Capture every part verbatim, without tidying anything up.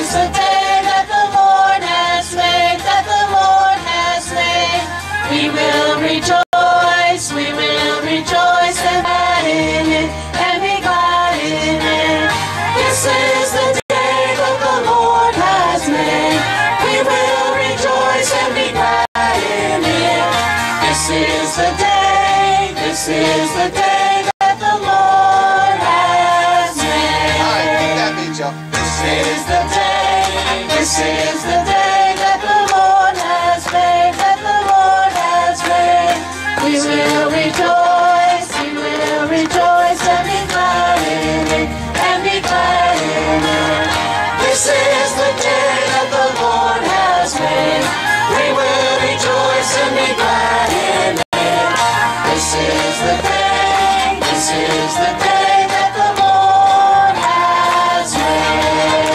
is the day that the Lord has made, that the Lord has made. We will rejoice, we will rejoice and glad in it, and be glad in it. This is the day that the Lord has made. We will rejoice and be glad in it. This is the day, this is the day that the Lord has made. All right, keep that beat, y'all. This is the day, this is the day that the Lord has made, that the Lord has made. We will rejoice, we will rejoice and be glad in it, and be glad in it. This is the day that the Lord has made. We will rejoice and be glad in it. This is the day, this is the day that the Lord has made.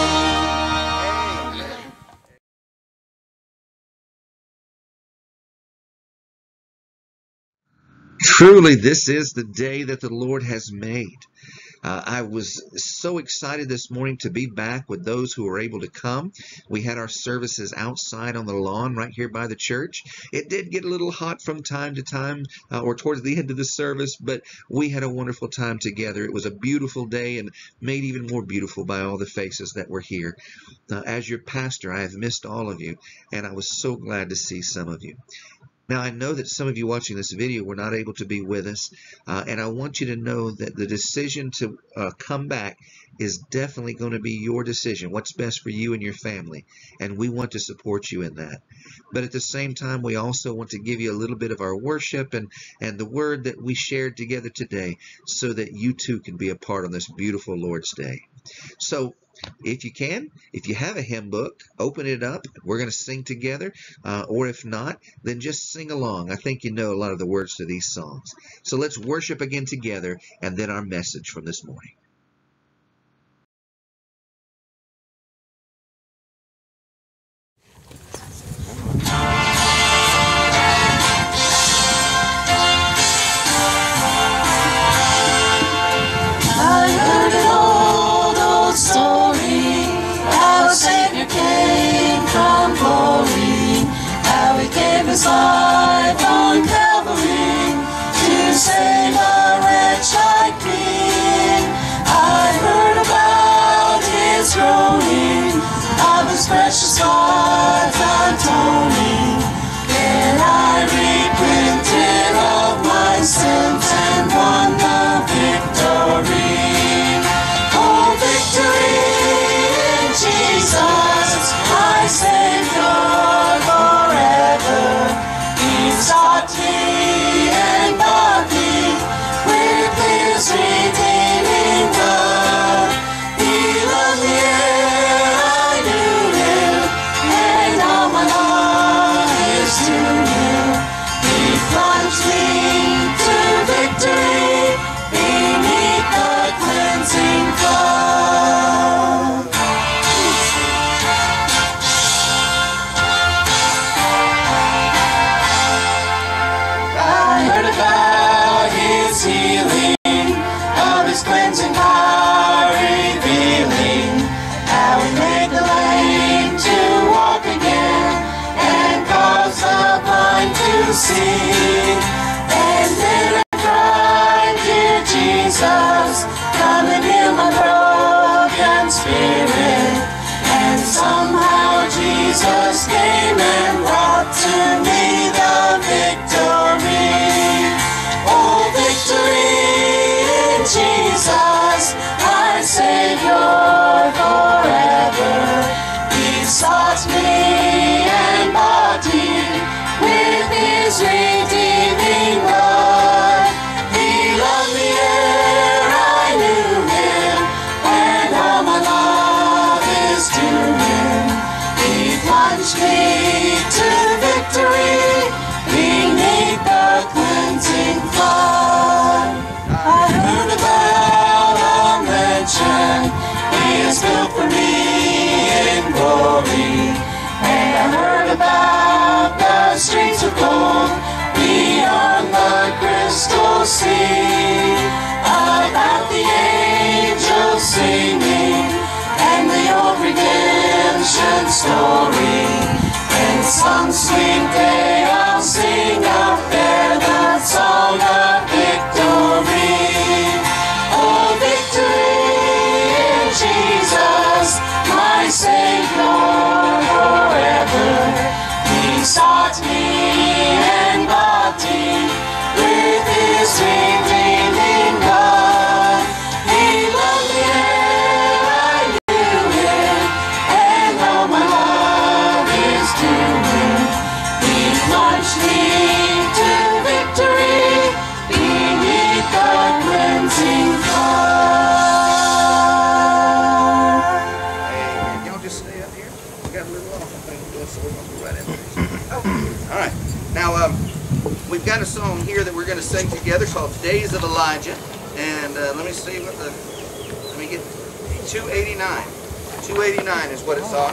Truly, this is the day that the Lord has made. Uh, I was so excited this morning to be back with those who were able to come. We had our services outside on the lawn right here by the church. It did get a little hot from time to time uh, or towards the end of the service, but we had a wonderful time together. It was a beautiful day and made even more beautiful by all the faces that were here. Uh, as your pastor, I have missed all of you, and I was so glad to see some of you. Now, I know that some of you watching this video were not able to be with us, uh, and I want you to know that the decision to uh, come back is definitely going to be your decision, what's best for you and your family, and we want to support you in that. But at the same time, we also want to give you a little bit of our worship and, and the word that we shared together today so that you too can be a part on this beautiful Lord's Day. So, if you can, if you have a hymn book, open it up. We're going to sing together. Uh, or if not, then just sing along. I think you know a lot of the words to these songs. So let's worship again together and then our message from this morning. I heard an old, old story, how a Savior came from glory, how He gave His life on Calvary to save a wretch like me. I heard about His groaning, of His precious blood atoning, and I repented of my sins and won the victory. Oh, victory in Jesus, my Savior forever. He sought me and bought me with His redeeming blood. He loved me ere I knew Him, and all my love is to Him. He plunged me to victory beneath the cleansing flood. I heard about His healing, of His cleansing power revealing, how He made the lame to walk again, and caused the blind to see. And then I cried, dear Jesus, come and heal my broken spirit. And somehow Jesus came and brought to me the victory. Oh, victory in Jesus, my Savior forever. He sought me and bought me with His redeeming blood. He loved me ere I knew Him, and all my love is to Him. He plunged me to victory beneath the cleansing flood. I heard about a mansion He has built for me in glory, redemption story. And some sweet day I'll sing up there that song of victory. Oh, victory in Jesus, my Savior forever. He sought me and bought me with his redeeming blood. He loved me ere I knew him, and all my love is to him. He launched me to victory beneath the cleansing flood. Hey, y'all just stay up here. We got a little off, I think, so we're going to go right after this. Oh, all right. Now, um, we've got a song here that we're going to sing together called Days of Elijah. And uh, let me see what the, let me get, two eighty-nine. two eighty-nine is what it's on.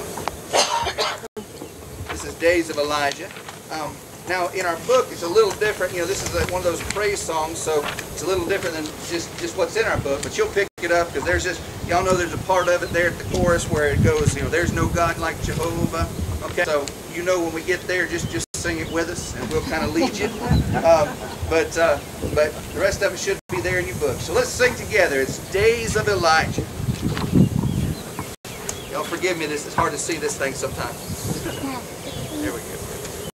This is Days of Elijah. Um, now, in our book, it's a little different. You know, this is a, one of those praise songs, so it's a little different than just, just what's in our book. But you'll pick it up because there's just, y'all know there's a part of it there at the chorus where it goes, you know, there's no God like Jehovah. Okay, so you know when we get there, just, just sing it with us, and we'll kind of lead you. Um, but uh, but the rest of it should be there in your book. So let's sing together. It's Days of Elijah. Y'all forgive me, this is hard to see this thing sometimes. There we go.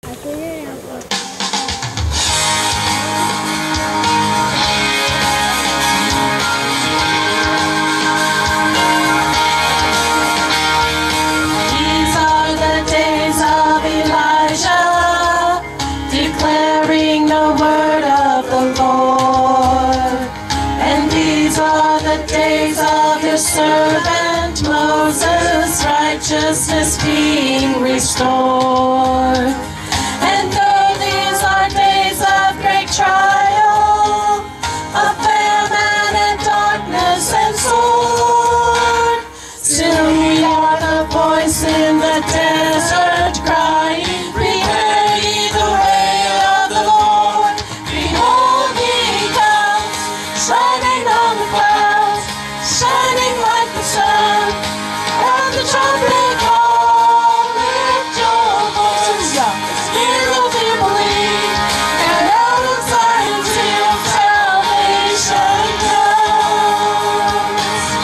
These are the days of Elijah, declaring the word of the Lord. And these are the days of his servant Moses, righteousness being restored. And though these are days of great trial, of famine and darkness and sword, still we are the voice in the desert crying, prepare ye the way of the Lord. Behold, he comes, shining on the clouds, shining like the sun. And the trumpet call, lift your voice, hear of Jubilee, and out of Zion till salvation comes.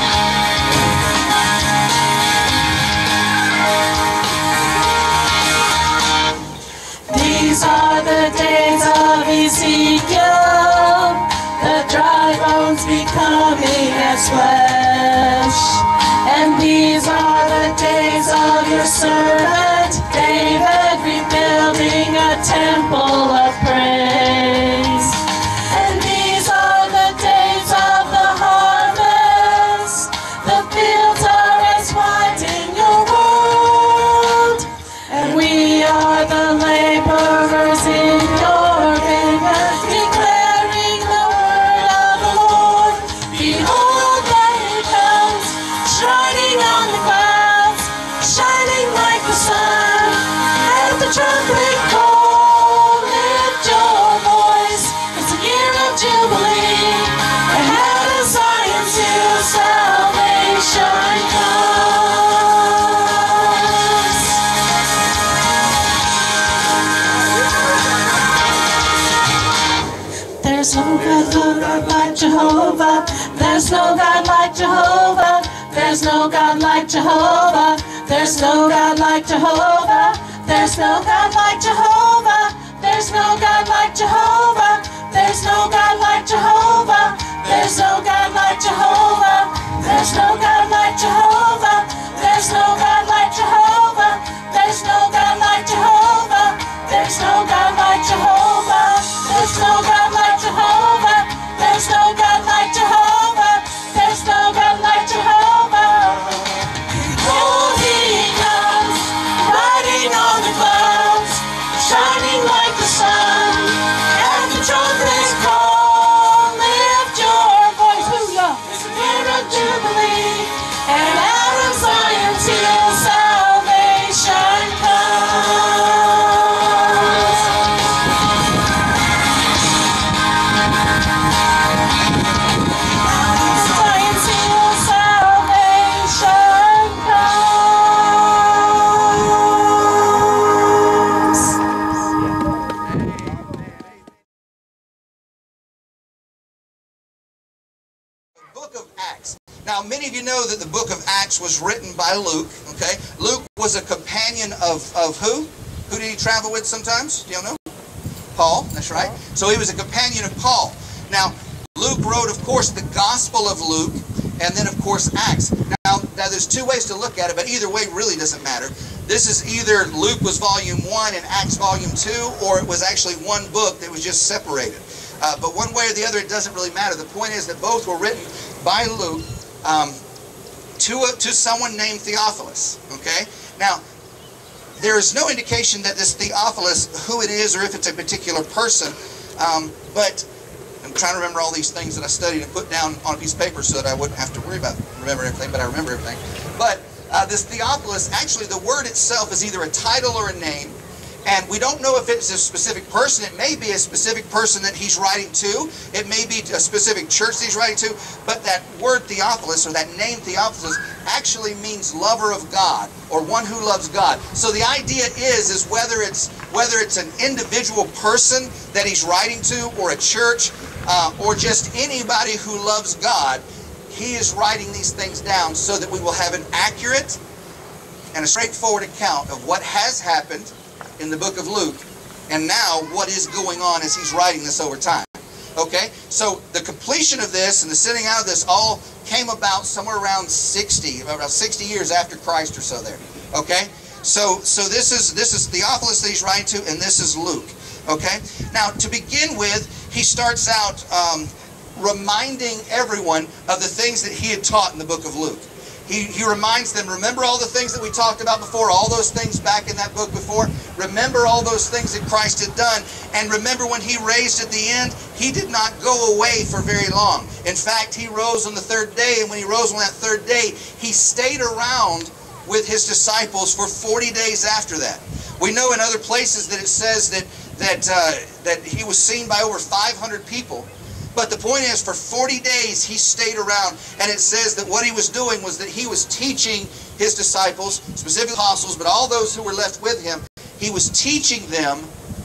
These are the days of Ezekiel, the dry bones becoming as flesh. And these are the days of your servant David, rebuilding a temple of praise. And these are the days of the harvest, the fields are as white in your world. And we are the laborers in your vineyard, declaring the word of the Lord. Behold, there he comes, shining on the clouds, shining like the sun. At the trumpet call, lift your voice, it's a year of Jubilee, and out of Zion till salvation comes. There's no God like Jehovah. There's no God like Jehovah. There's no God like Jehovah. There's no God like Jehovah. There's no God like Jehovah. There's no God like Jehovah. There's no God like Jehovah. There's no God like Jehovah. There's no God like Jehovah. There's no God like Jehovah. There's no God like Jehovah. There's no God like Jehovah. There's no God like Jehovah. There's no God like Jehovah. There's no God like Jehovah. Oh, he comes, riding on the clouds, shining like the sun. book of Acts. Now, many of you know that the book of Acts was written by Luke, okay? Luke was a companion of, of who? Who did he travel with sometimes? Do you know? Paul, that's right. So he was a companion of Paul. Now, Luke wrote, of course, the Gospel of Luke, and then, of course, Acts. Now, now, there's two ways to look at it, but either way really doesn't matter. This is either Luke was volume one and Acts volume two, or it was actually one book that was just separated. Uh, but one way or the other, it doesn't really matter. The point is that both were written by Luke um, to, a, to someone named Theophilus. Okay? Now, there is no indication that this Theophilus, who it is, or if it's a particular person, um, but I'm trying to remember all these things that I studied and put down on a piece of paper so that I wouldn't have to worry about remember everything, but I remember everything. But uh, this Theophilus, actually the word itself is either a title or a name, and we don't know if it's a specific person. It may be a specific person that he's writing to. It may be a specific church that he's writing to, but that word Theophilus, or that name Theophilus, actually means lover of God, or one who loves God. So the idea is, is whether it's whether it's an individual person that he's writing to, or a church, uh, or just anybody who loves God, he is writing these things down so that we will have an accurate and a straightforward account of what has happened in the book of Luke, and now what is going on as he's writing this over time. Okay, so the completion of this and the sending out of this all came about somewhere around sixty, about sixty years after Christ or so there. Okay, so so this is this is Theophilus that he's writing to, and this is Luke. Okay, now to begin with, he starts out um, reminding everyone of the things that he had taught in the book of Luke. He, he reminds them, remember all the things that we talked about before, all those things back in that book before? Remember all those things that Christ had done. And remember when he raised at the end, he did not go away for very long. In fact, he rose on the third day, and when he rose on that third day, he stayed around with his disciples for forty days after that. We know in other places that it says that, that, uh, that he was seen by over five hundred people. But the point is, for forty days he stayed around, and it says that what he was doing was that he was teaching his disciples, specifically apostles, but all those who were left with him, he was teaching them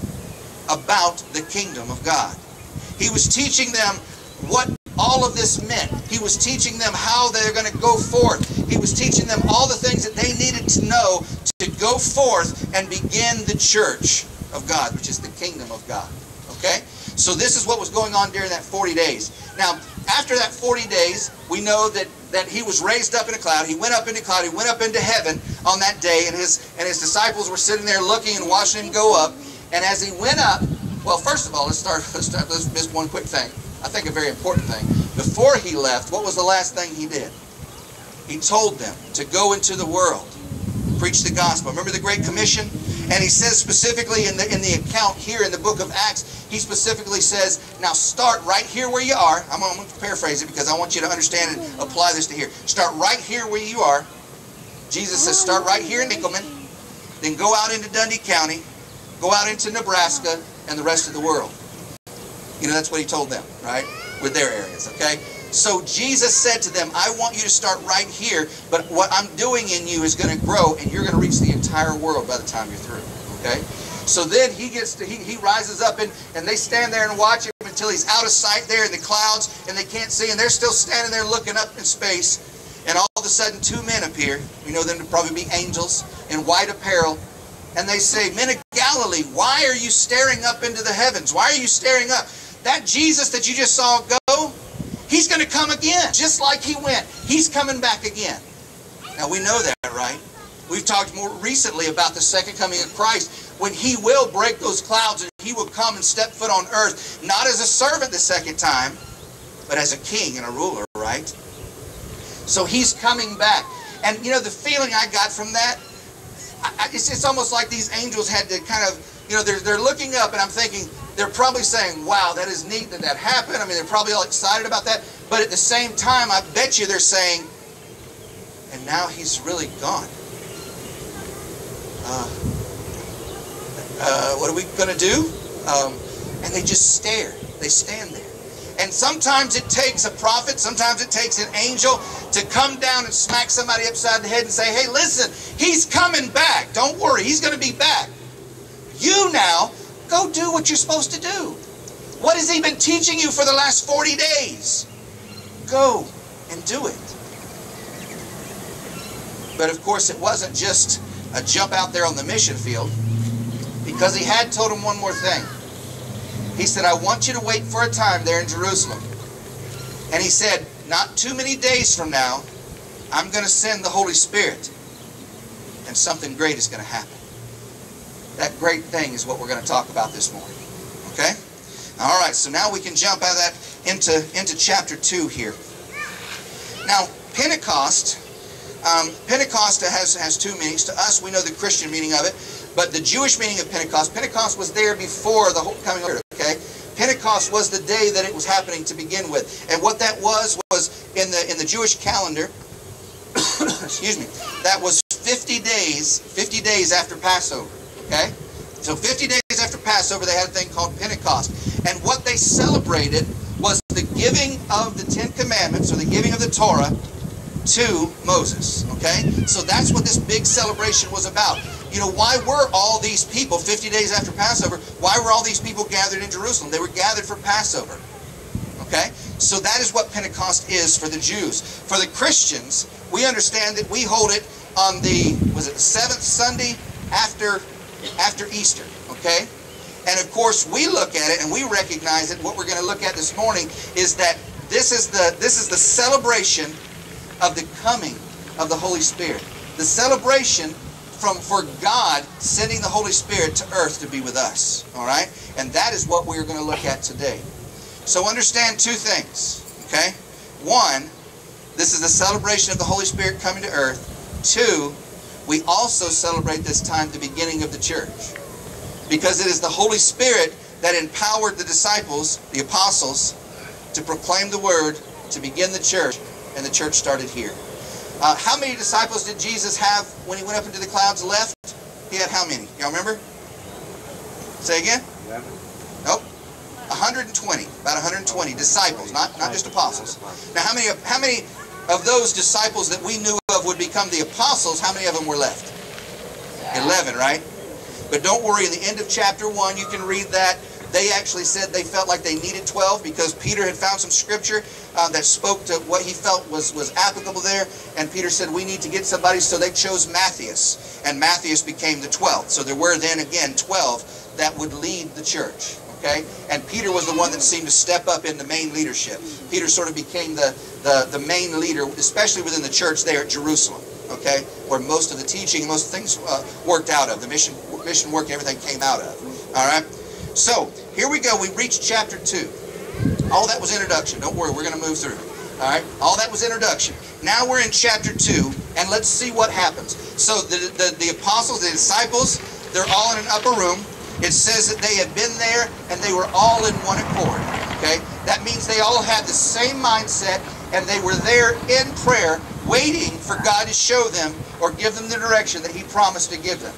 about the kingdom of God. He was teaching them what all of this meant. He was teaching them how they're going to go forth. He was teaching them all the things that they needed to know to go forth and begin the church of God, which is the kingdom of God. Okay? So this is what was going on during that forty days. Now, after that forty days, we know that, that he was raised up in a cloud. He went up into a cloud. He went up into heaven on that day, and his, and his disciples were sitting there looking and watching him go up. And as he went up, well, first of all, let's start, let's start, let's miss one quick thing. I think a very important thing. Before he left, what was the last thing he did? He told them to go into the world, preach the gospel. Remember the Great Commission? And he says specifically in the in the account here in the book of Acts, he specifically says, now start right here where you are. I'm going to paraphrase it because I want you to understand and apply this to here. Start right here where you are. Jesus says, start right here in Nickelman, then go out into Dundee County, go out into Nebraska, and the rest of the world. You know, that's what he told them, right? With their areas, okay? So Jesus said to them, I want you to start right here, but what I'm doing in you is going to grow, and you're going to reach the entire world by the time you're through, okay? So then he gets to, he, he rises up, and, and they stand there and watch him until he's out of sight there in the clouds, and they can't see, and they're still standing there looking up in space, and all of a sudden two men appear. We know them to probably be angels in white apparel, and they say, men of Galilee, why are you staring up into the heavens? Why are you staring up? That Jesus that you just saw go, he's going to come again, just like he went. He's coming back again. Now we know that, right? We've talked more recently about the second coming of Christ, when he will break those clouds and he will come and step foot on earth, not as a servant the second time, but as a king and a ruler, right? So he's coming back. And you know, the feeling I got from that, I, it's, it's almost like these angels had to kind of, you know, they're, they're looking up, and I'm thinking, they're probably saying, wow, that is neat that that happened. I mean, they're probably all excited about that. But at the same time, I bet you they're saying, and now he's really gone. Uh, uh, what are we going to do? Um, and they just stare. They stand there. And sometimes it takes a prophet, sometimes it takes an angel to come down and smack somebody upside the head and say, hey, listen, he's coming back. Don't worry, he's going to be back. You now, go do what you're supposed to do. What has he been teaching you for the last forty days? Go and do it. But of course, it wasn't just a jump out there on the mission field, because he had told them one more thing. He said, I want you to wait for a time there in Jerusalem. And he said, not too many days from now, I'm going to send the Holy Spirit, and something great is going to happen. That great thing is what we're going to talk about this morning. Okay? All right, so now we can jump out of that into, into chapter two here. Now, Pentecost, um, Pentecost has, has two meanings. To us, we know the Christian meaning of it, but the Jewish meaning of Pentecost, Pentecost was there before the whole coming of the Spirit, okay? Pentecost was the day that it was happening to begin with. And what that was, was in the, in the Jewish calendar, excuse me, that was fifty days, fifty days after Passover. Okay? So fifty days after Passover, they had a thing called Pentecost. And what they celebrated was the giving of the Ten Commandments, or the giving of the Torah, to Moses. Okay? So that's what this big celebration was about. You know, why were all these people, fifty days after Passover, why were all these people gathered in Jerusalem? They were gathered for Passover. Okay? So that is what Pentecost is for the Jews. For the Christians, we understand that we hold it on the, was it the seventh Sunday after after Easter, okay? And of course, we look at it and we recognize that what we're going to look at this morning is that this is the this is the celebration of the coming of the Holy Spirit. The celebration from for God sending the Holy Spirit to earth to be with us, all right? And that is what we're going to look at today. So understand two things, okay? One, this is the celebration of the Holy Spirit coming to earth. Two, we also celebrate this time the beginning of the church, because it is the Holy Spirit that empowered the disciples, the apostles, to proclaim the word, to begin the church, and the church started here. Uh, how many disciples did Jesus have when he went up into the clouds and left? He had how many? Y'all remember? Say again? eleven. Nope. one hundred twenty. About one hundred twenty disciples, not, not just apostles. Now, how many, how many of those disciples that we knew of would become the apostles, how many of them were left? eleven, right? But don't worry, in the end of chapter one, you can read that. They actually said they felt like they needed twelve because Peter had found some scripture uh, that spoke to what he felt was, was applicable there. And Peter said, we need to get somebody, so they chose Matthias. And Matthias became the twelfth. So there were then again twelve that would lead the church. Okay? And Peter was the one that seemed to step up in the main leadership. Peter sort of became the, the, the main leader, especially within the church there at Jerusalem. Okay? Where most of the teaching, most of the things uh, worked out of. The mission, mission work, everything came out of. Alright? So, here we go. We reached chapter two. All that was introduction. Don't worry, we're going to move through. Alright? All that was introduction. Now we're in chapter two, and let's see what happens. So, the, the, the apostles, the disciples, they're all in an upper room. It says that they had been there and they were all in one accord. Okay? That means they all had the same mindset and they were there in prayer waiting for God to show them or give them the direction that He promised to give them.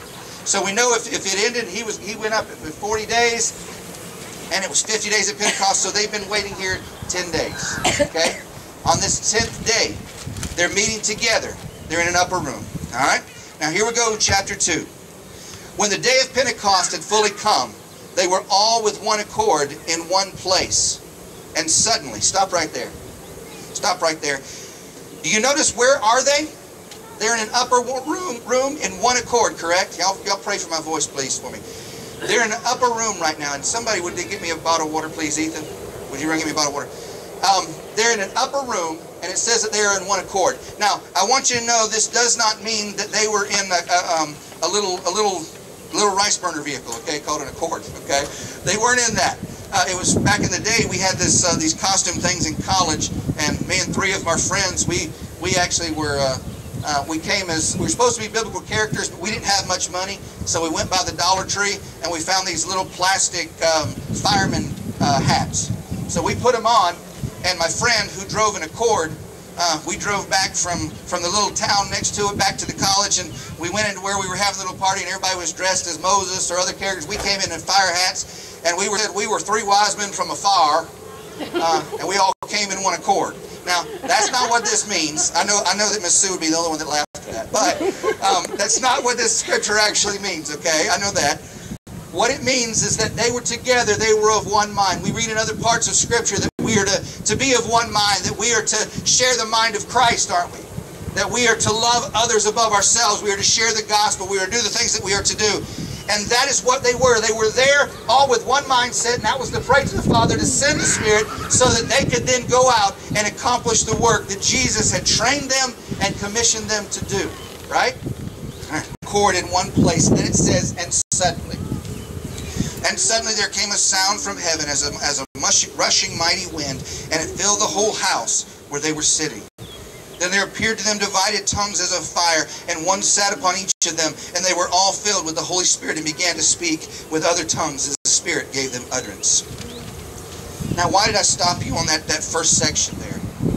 So we know if, if it ended, he was he went up with forty days and it was fifty days at Pentecost, so they've been waiting here ten days. Okay? On this tenth day, they're meeting together. They're in an upper room. Alright? Now here we go, chapter two. When the day of Pentecost had fully come, they were all with one accord in one place. And suddenly, stop right there. Stop right there. Do you notice where are they? They're in an upper room, room in one accord, correct? Y'all, y'all pray for my voice, please, for me. They're in an upper room right now. And somebody, would they get me a bottle of water, please, Ethan? Would you bring me a bottle of water? Um, they're in an upper room, and it says that they are in one accord. Now, I want you to know this does not mean that they were in a, a, um, a little... A little little rice burner vehicle, okay, called an Accord, okay? They weren't in that. Uh, it was back in the day, we had this uh, these costume things in college, and me and three of our friends, we we actually were, uh, uh, we came as, we were supposed to be biblical characters, but we didn't have much money, so we went by the Dollar Tree, and we found these little plastic um, fireman uh, hats. So we put them on, and my friend who drove an Accord, Uh, we drove back from, from the little town next to it back to the college, and we went into where we were having a little party, and everybody was dressed as Moses or other characters. We came in in fire hats, and we were we were three wise men from afar, uh, and we all came in one accord. Now, that's not what this means. I know I know that Miss Sue would be the only one that laughed at that, but um, that's not what this scripture actually means, okay? I know that. What it means is that they were together, they were of one mind. We read in other parts of Scripture that we are are to, to be of one mind, that we are to share the mind of Christ, aren't we? That we are to love others above ourselves. We are to share the gospel. We are to do the things that we are to do. And that is what they were. They were there all with one mindset, and that was to pray to the Father to send the Spirit so that they could then go out and accomplish the work that Jesus had trained them and commissioned them to do. Right? Accord in one place. And then it says, and suddenly. And suddenly there came a sound from heaven as a, as a rushing mighty wind, and it filled the whole house where they were sitting. Then there appeared to them divided tongues as of fire, and one sat upon each of them, and they were all filled with the Holy Spirit and began to speak with other tongues as the Spirit gave them utterance. Now, why did I stop you on that, that first section there?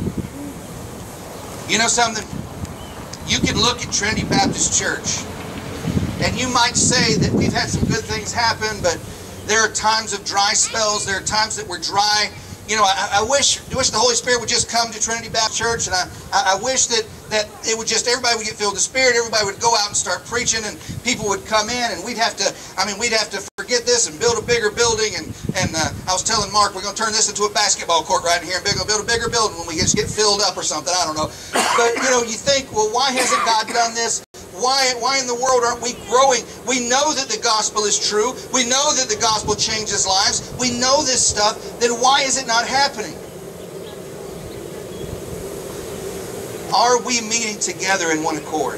You know something? You can look at Trinity Baptist Church, and you might say that we've had some good things happen, but there are times of dry spells. There are times that we're dry. You know, I, I wish I wish the Holy Spirit would just come to Trinity Baptist Church, and I, I wish that, that it would just, everybody would get filled with the Spirit, everybody would go out and start preaching, and people would come in, and we'd have to, I mean, we'd have to forget this and build a bigger building, and, and uh, I was telling Mark, we're going to turn this into a basketball court right in here, and we're going to build a bigger building when we just get filled up or something, I don't know. But, you know, you think, well, why hasn't God done this? Why, why in the world aren't we growing? We know that the gospel is true. We know that the gospel changes lives. We know this stuff. Then why is it not happening? Are we meeting together in one accord?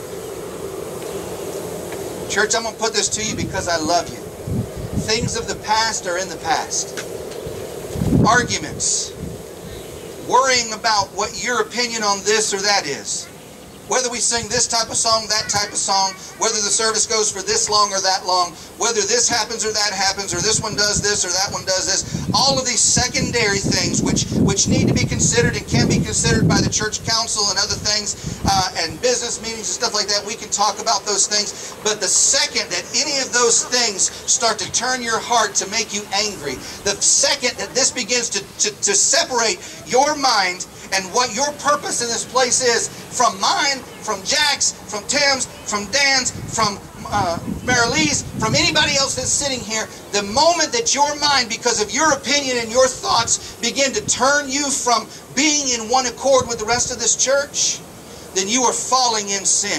Church, I'm going to put this to you because I love you. Things of the past are in the past. Arguments. Worrying about what your opinion on this or that is. Whether we sing this type of song, that type of song, whether the service goes for this long or that long, whether this happens or that happens, or this one does this or that one does this, all of these secondary things which, which need to be considered and can be considered by the church council and other things, uh, and business meetings and stuff like that, we can talk about those things. But the second that any of those things start to turn your heart to make you angry, the second that this begins to, to, to separate your mind and what your purpose in this place is from mine, from Jack's, from Tim's, from Dan's, from uh, Marilee's, from anybody else that's sitting here, the moment that your mind, because of your opinion and your thoughts, begin to turn you from being in one accord with the rest of this church, then you are falling in sin.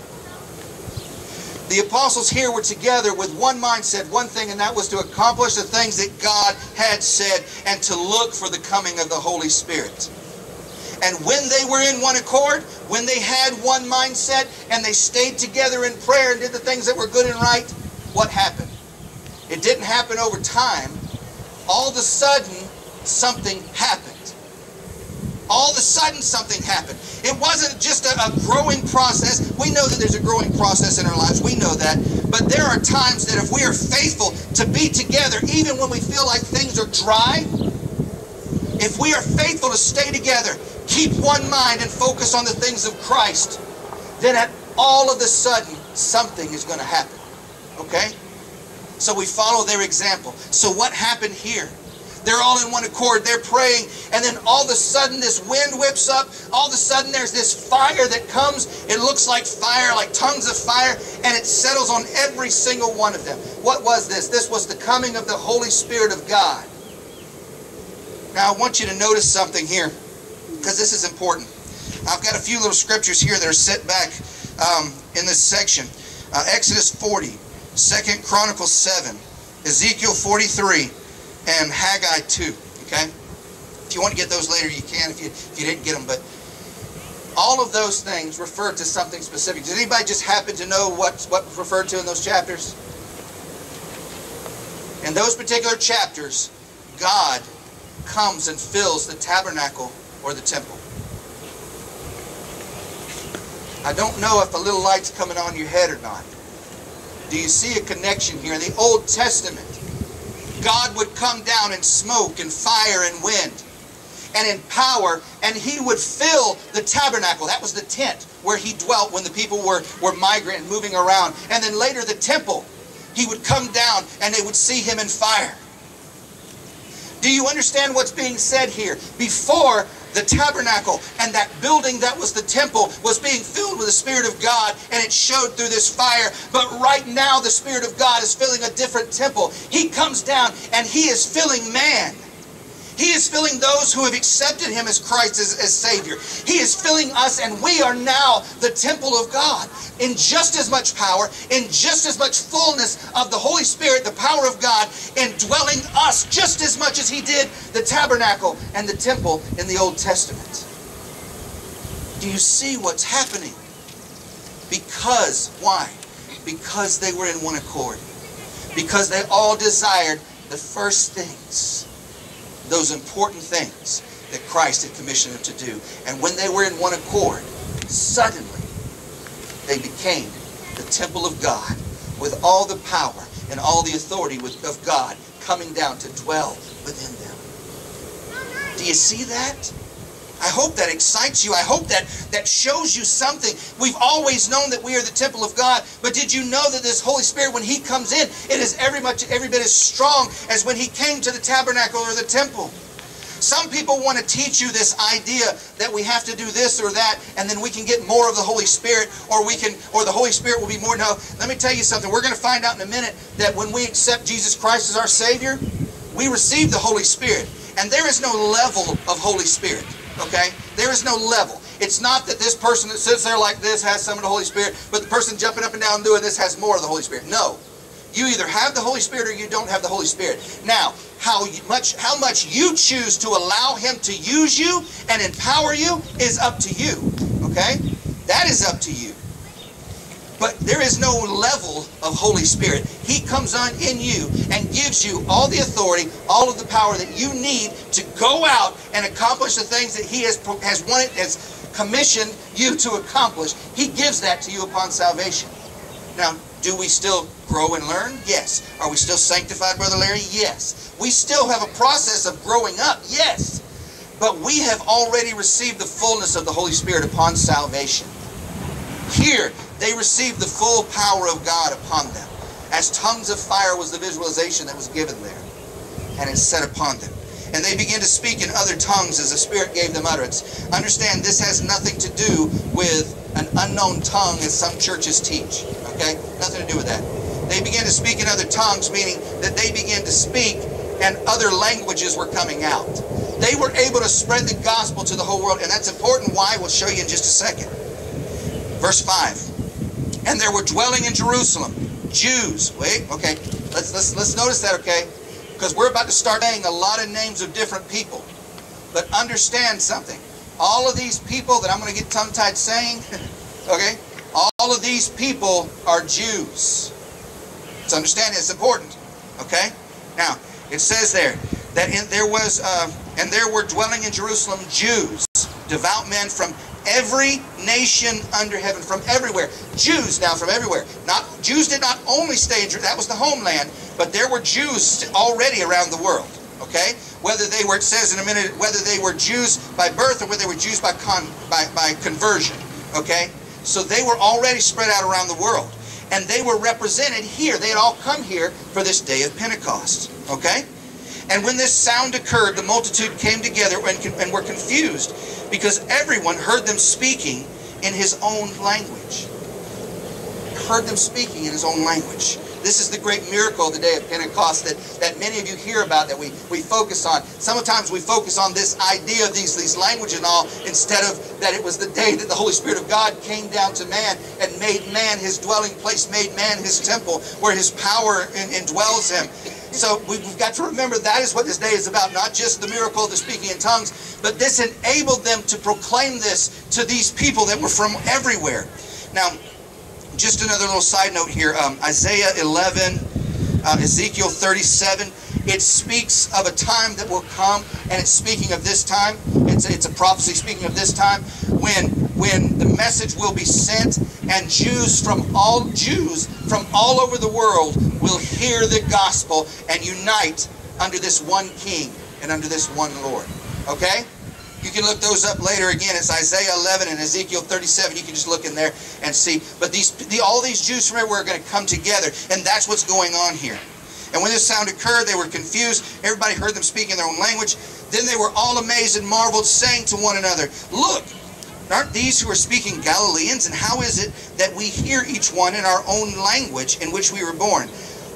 The apostles here were together with one mindset, one thing, and that was to accomplish the things that God had said and to look for the coming of the Holy Spirit. And when they were in one accord, when they had one mindset, and they stayed together in prayer and did the things that were good and right, what happened? It didn't happen over time. All of a sudden, something happened. All of a sudden, something happened. It wasn't just a, a growing process. We know that there's a growing process in our lives. We know that. But there are times that if we are faithful to be together, even when we feel like things are dry, if we are faithful to stay together, keep one mind and focus on the things of Christ, then at all of a sudden, something is going to happen. Okay? So we follow their example. So what happened here? They're all in one accord. They're praying. And then all of a sudden this wind whips up. All of a sudden there's this fire that comes. It looks like fire, like tongues of fire. And it settles on every single one of them. What was this? This was the coming of the Holy Spirit of God. Now I want you to notice something here, because this is important. I've got a few little scriptures here that are set back um, in this section. Uh, Exodus forty, Second Chronicles seven, Ezekiel forty-three, and Haggai two. Okay? If you want to get those later, you can if you, if you didn't get them. But all of those things refer to something specific. Does anybody just happen to know what, what was referred to in those chapters? In those particular chapters, God comes and fills the tabernacle or the temple. I don't know if a little light's coming on your head or not. Do you see a connection here? In the Old Testament, God would come down in smoke and fire and wind and in power, and He would fill the tabernacle. That was the tent where He dwelt when the people were, were migrant and moving around. And then later the temple, He would come down and they would see Him in fire. Do you understand what's being said here? Before, the tabernacle and that building that was the temple was being filled with the Spirit of God, and it showed through this fire. But right now the Spirit of God is filling a different temple. He comes down and He is filling man. He is filling those who have accepted him as Christ as, as Savior. He is filling us, and we are now the temple of God in just as much power, in just as much fullness of the Holy Spirit, the power of God, indwelling us just as much as he did the tabernacle and the temple in the Old Testament. Do you see what's happening? Because, why? Because they were in one accord. Because they all desired the first things, those important things that Christ had commissioned them to do. And when they were in one accord, suddenly they became the temple of God with all the power and all the authority of God coming down to dwell within them. Do you see that? I hope that excites you. I hope that, that shows you something. We've always known that we are the temple of God, but did you know that this Holy Spirit, when he comes in, it is every, much, every bit as strong as when he came to the tabernacle or the temple? Some people want to teach you this idea that we have to do this or that, and then we can get more of the Holy Spirit, or we can, or the Holy Spirit will be more. No, let me tell you something. We're going to find out in a minute that when we accept Jesus Christ as our Savior, we receive the Holy Spirit. And there is no level of Holy Spirit. Okay? There is no level. It's not that this person that sits there like this has some of the Holy Spirit, but the person jumping up and down doing this has more of the Holy Spirit. No. You either have the Holy Spirit or you don't have the Holy Spirit. Now, how much, how much you choose to allow him to use you and empower you is up to you. Okay? That is up to you. But there is no level of Holy Spirit. He comes on in you and gives you all the authority, all of the power that you need to go out and accomplish the things that he has, has wanted, has commissioned you to accomplish. He gives that to you upon salvation. Now, do we still grow and learn? Yes. Are we still sanctified, Brother Larry? Yes. We still have a process of growing up? Yes. But we have already received the fullness of the Holy Spirit upon salvation. Here, they received the full power of God upon them. As tongues of fire was the visualization that was given there. And it set upon them. And they began to speak in other tongues as the Spirit gave them utterance. Understand, this has nothing to do with an unknown tongue as some churches teach. Okay? Nothing to do with that. They began to speak in other tongues, meaning that they began to speak and other languages were coming out. They were able to spread the gospel to the whole world. And that's important. Why? We'll show you in just a second. Verse five. And there were dwelling in Jerusalem Jews. Wait, okay. Let's, let's, let's notice that, okay? Because we're about to start saying a lot of names of different people. But understand something. All of these people that I'm going to get tongue-tied saying, okay, all of these people are Jews. So understand it's important, okay? Now, it says there that in, there was, uh, and there were dwelling in Jerusalem Jews, devout men from every nation under heaven, from everywhere. Jews now from everywhere. Not Jews did not only stay in Jerusalem, that was the homeland, but there were Jews already around the world. Okay? Whether they were, it says in a minute, whether they were Jews by birth or whether they were Jews by con, by, by conversion. Okay? So they were already spread out around the world. And they were represented here. They had all come here for this day of Pentecost. Okay? And when this sound occurred, the multitude came together and, and were confused, because everyone heard them speaking in his own language. Heard them speaking in his own language. This is the great miracle of the day of Pentecost that, that many of you hear about, that we, we focus on. Sometimes we focus on this idea of these, these languages and all, instead of that it was the day that the Holy Spirit of God came down to man and made man his dwelling place, made man his temple, where his power in, indwells him. So we've got to remember that is what this day is about, not just the miracle of the speaking in tongues, but this enabled them to proclaim this to these people that were from everywhere. Now, just another little side note here, um, Isaiah eleven, uh, Ezekiel thirty-seven, it speaks of a time that will come, and it's speaking of this time. It's, it's a prophecy speaking of this time when, when the message will be sent, and Jews from all Jews from all over the world will hear the gospel and unite under this one King and under this one Lord. Okay? You can look those up later. Again, it's Isaiah eleven and Ezekiel thirty-seven. You can just look in there and see. But these, the, all these Jews from everywhere are going to come together, and that's what's going on here. And when this sound occurred, they were confused. Everybody heard them speak in their own language. Then they were all amazed and marveled, saying to one another, "Look, aren't these who are speaking Galileans? And how is it that we hear each one in our own language in which we were born?"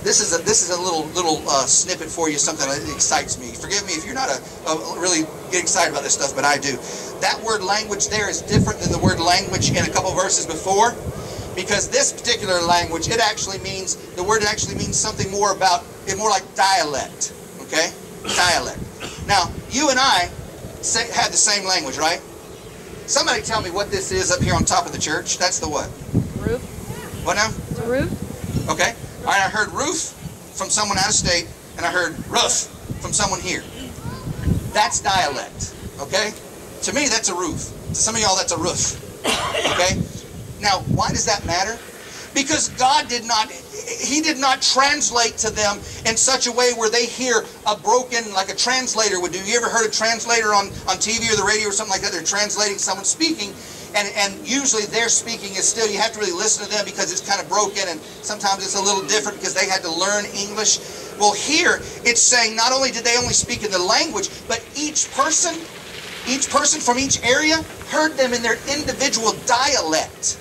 this is a this is a little little uh, snippet for you, something that excites me. Forgive me if you're not a, a really get excited about this stuff, but I do. That word language there is different than the word language in a couple verses before, because this particular language, it actually means, the word actually means something more about, it more like dialect, okay? Dialect. Now, you and I say, have the same language, right? Somebody tell me what this is up here on top of the church. That's the what? Roof. What now? The roof. Okay. All right, I heard roof from someone out of state, and I heard roof from someone here. That's dialect, okay? To me, that's a roof. To some of y'all, that's a roof, okay? Now, why does that matter? Because God did not, He did not translate to them in such a way where they hear a broken, like a translator would do. You ever heard a translator on, on T V or the radio or something like that? They're translating someone speaking, and, and usually their speaking is still, you have to really listen to them because it's kind of broken, and sometimes it's a little different because they had to learn English. Well, here, it's saying not only did they only speak in the language, but each person, each person from each area heard them in their individual dialect.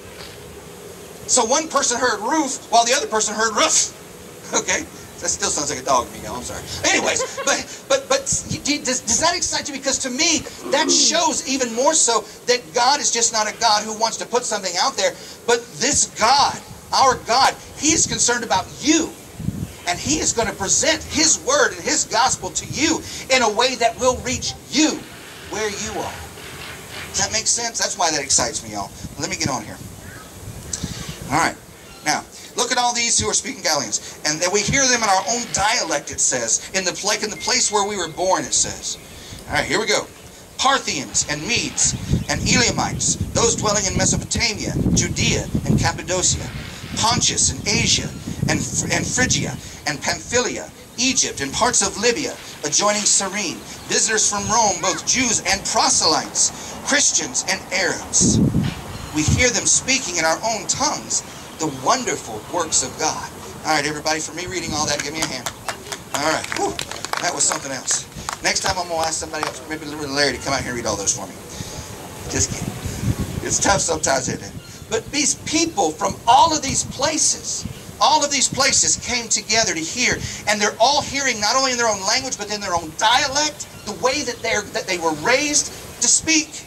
So one person heard roof, while the other person heard roof. Okay? That still sounds like a dog to me, y'all. I'm sorry. Anyways, but but but does, does that excite you? Because to me, that shows even more so that God is just not a God who wants to put something out there, but this God, our God, He is concerned about you. And He is going to present His word and His gospel to you in a way that will reach you where you are. Does that make sense? That's why that excites me, y'all. Let me get on here. All right. Now, look at all these who are speaking Galileans. And that we hear them in our own dialect, it says. In the, like in the place where we were born, it says. All right, here we go. Parthians and Medes and Elamites, those dwelling in Mesopotamia, Judea and Cappadocia, Pontus and Asia and, and Phrygia and Pamphylia, Egypt and parts of Libya, adjoining Cyrene, visitors from Rome, both Jews and proselytes, Christians and Arabs. We hear them speaking in our own tongues the wonderful works of God. All right, everybody, for me reading all that, give me a hand. All right, whew, that was something else. Next time I'm going to ask somebody else, maybe Larry, to come out here and read all those for me. Just kidding. It's tough sometimes, isn't it? But these people from all of these places, all of these places came together to hear, and they're all hearing not only in their own language, but in their own dialect, the way that, they're, that they were raised to speak.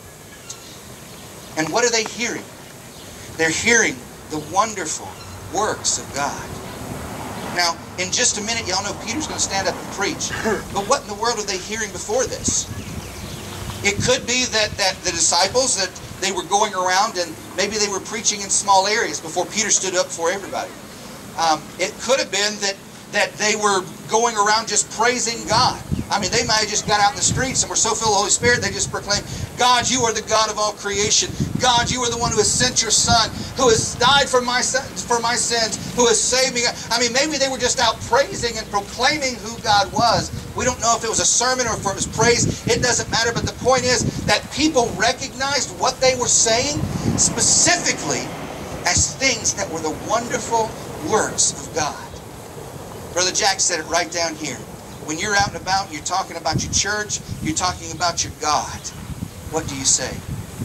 And what are they hearing? They're hearing the wonderful works of God. Now, in just a minute, y'all know Peter's going to stand up and preach. But what in the world are they hearing before this? It could be that, that the disciples, that they were going around and maybe they were preaching in small areas before Peter stood up for everybody. Um, it could have been that, that they were going around just praising God. I mean, they might have just got out in the streets and were so filled with the Holy Spirit, they just proclaimed, God, you are the God of all creation. God, you are the one who has sent your Son, who has died for my, for my sins, who has saved me. I mean, maybe they were just out praising and proclaiming who God was. We don't know if it was a sermon or if it was praise. It doesn't matter, but the point is that people recognized what they were saying specifically as things that were the wonderful works of God. Brother Jack said it right down here. When you're out and about and you're talking about your church, you're talking about your God, what do you say?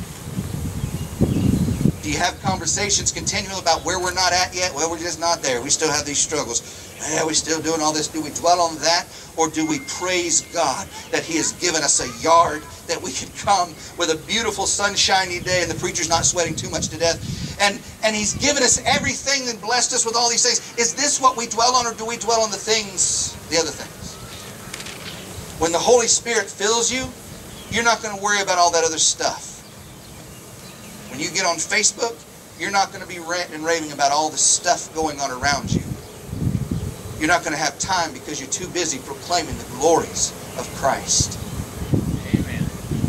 Do you have conversations continually about where we're not at yet? Well, we're just not there. We still have these struggles. Yeah, we're still doing all this. Do we dwell on that? Or do we praise God that He has given us a yard that we can come with a beautiful sunshiny day and the preacher's not sweating too much to death? And, and He's given us everything and blessed us with all these things. Is this what we dwell on, or do we dwell on the things, the other things? When the Holy Spirit fills you, you're not going to worry about all that other stuff. When you get on Facebook, you're not going to be ranting and raving about all the stuff going on around you. You're not going to have time because you're too busy proclaiming the glories of Christ. Amen.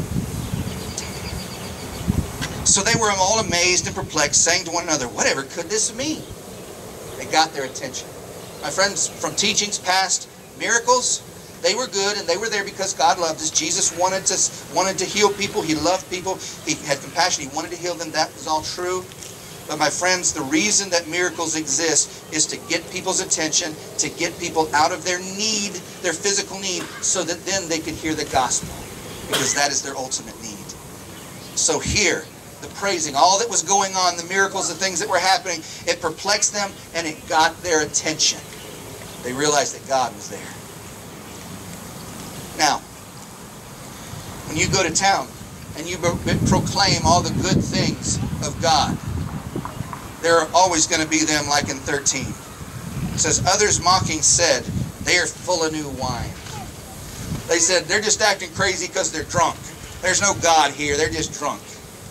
So they were all amazed and perplexed, saying to one another, whatever could this mean? They got their attention. My friends, from teachings past, miracles, they were good, and they were there because God loved us. Jesus wanted to, wanted to heal people. He loved people. He had compassion. He wanted to heal them. That was all true. But my friends, the reason that miracles exist is to get people's attention, to get people out of their need, their physical need, so that then they could hear the gospel. Because that is their ultimate need. So here, the praising, all that was going on, the miracles, the things that were happening, it perplexed them and it got their attention. They realized that God was there. Now, when you go to town and you proclaim all the good things of God, there are always going to be them like in thirteen. It says, others mocking said, they are full of new wine. They said, they're just acting crazy because they're drunk. There's no God here. They're just drunk.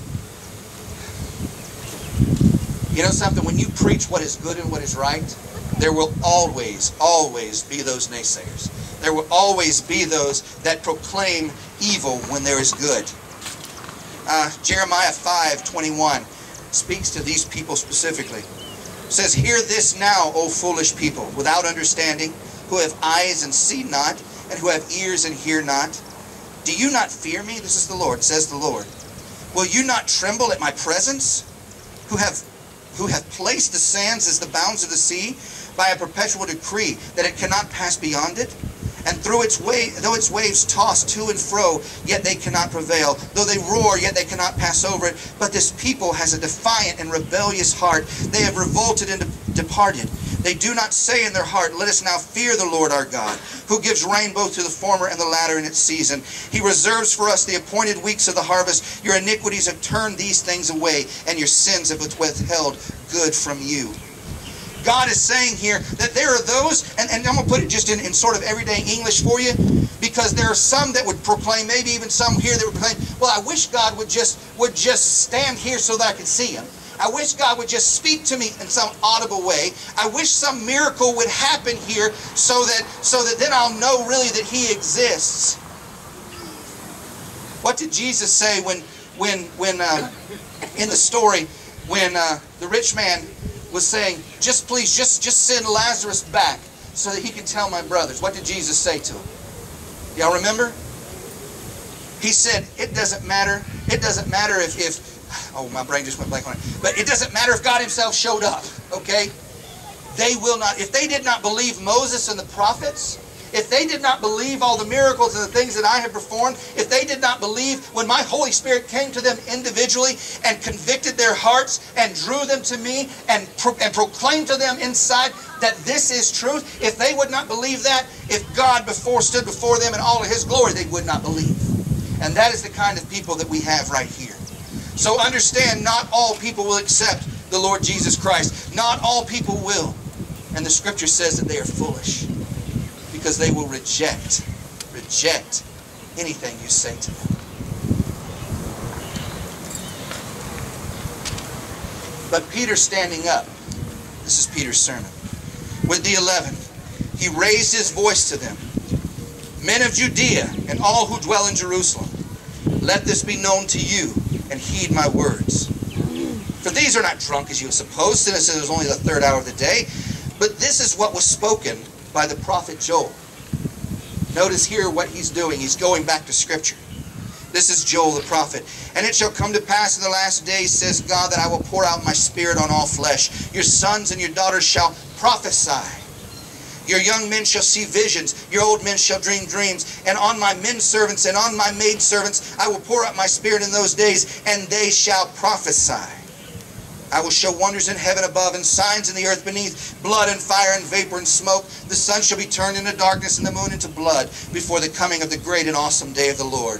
You know something? When you preach what is good and what is right, there will always, always be those naysayers. There will always be those that proclaim evil when there is good. Uh, Jeremiah five twenty-one speaks to these people specifically. It says, hear this now, O foolish people, without understanding, who have eyes and see not, and who have ears and hear not. Do you not fear me? This is the Lord, says the Lord. Will you not tremble at my presence? Who have, who have placed the sands as the bounds of the sea, by a perpetual decree, that it cannot pass beyond it? And through its way, though its waves toss to and fro, yet they cannot prevail. Though they roar, yet they cannot pass over it. But this people has a defiant and rebellious heart. They have revolted and departed. They do not say in their heart, let us now fear the Lord our God, who gives rain both to the former and the latter in its season. He reserves for us the appointed weeks of the harvest. Your iniquities have turned these things away, and your sins have withheld good from you. God is saying here that there are those, and, and I'm going to put it just in, in sort of everyday English for you, because there are some that would proclaim, maybe even some here that would proclaim, well, I wish God would just, would just stand here so that I could see Him. I wish God would just speak to me in some audible way. I wish some miracle would happen here so that, so that then I'll know really that He exists. What did Jesus say when, when, when uh, in the story, when uh, the rich man was saying, just please, just, just send Lazarus back so that he can tell my brothers. What did Jesus say to him? Y'all remember? He said, it doesn't matter. It doesn't matter if, if, oh, my brain just went blank on it. But it doesn't matter if God Himself showed up, okay? They will not, if they did not believe Moses and the prophets, if they did not believe all the miracles and the things that I have performed, if they did not believe when my Holy Spirit came to them individually and convicted their hearts and drew them to me and, pro and proclaimed to them inside that this is truth, if they would not believe that, if God before stood before them in all of His glory, they would not believe. And that is the kind of people that we have right here. So understand, not all people will accept the Lord Jesus Christ. Not all people will. And the Scripture says that they are foolish, because they will reject, reject anything you say to them. But Peter standing up, this is Peter's sermon, with the eleven, he raised his voice to them. Men of Judea and all who dwell in Jerusalem, let this be known to you, and heed my words. For these are not drunk as you suppose, since it is only the third hour of the day, but this is what was spoken by the prophet Joel. Notice here what he's doing. He's going back to Scripture. This is Joel the prophet. And it shall come to pass in the last days, says God, that I will pour out my Spirit on all flesh. Your sons and your daughters shall prophesy. Your young men shall see visions. Your old men shall dream dreams. And on my men servants and on my maid servants I will pour out my Spirit in those days, and they shall prophesy. I will show wonders in heaven above and signs in the earth beneath, blood and fire and vapor and smoke. The sun shall be turned into darkness and the moon into blood before the coming of the great and awesome day of the Lord.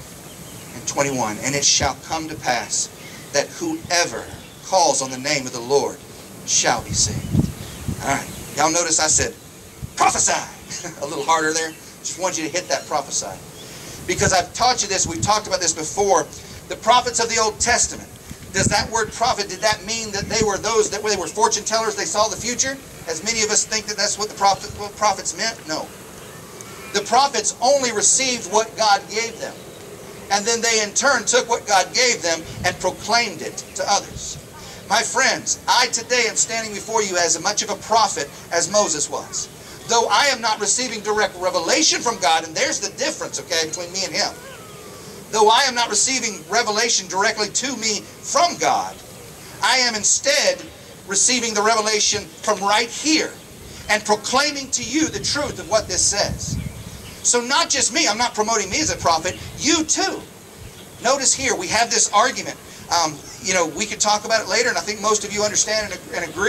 And twenty-one, and it shall come to pass that whoever calls on the name of the Lord shall be saved. All right. Y'all notice I said, prophesy. A little harder there. Just want you to hit that prophesy. Because I've taught you this. We've talked about this before. The prophets of the Old Testament. Does that word prophet, did that mean that they were those that they were fortune tellers, they saw the future? As many of us think that that's what the prophet, what prophets meant? No. The prophets only received what God gave them. And then they in turn took what God gave them and proclaimed it to others. My friends, I today am standing before you as much of a prophet as Moses was. Though I am not receiving direct revelation from God, and there's the difference, okay, between me and him. Though I am not receiving revelation directly to me from God, I am instead receiving the revelation from right here and proclaiming to you the truth of what this says. So not just me, I'm not promoting me as a prophet, you too. Notice here, we have this argument. Um, you know, we could talk about it later, and I think most of you understand and, and agree,